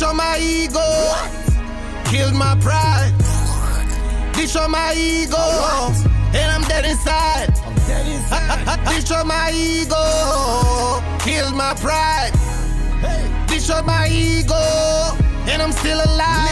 on my ego. Killed my pride. Dish on my ego. And I'm dead inside. Dish on my ego. Killed my pride. Dish on my ego. And I'm still alive.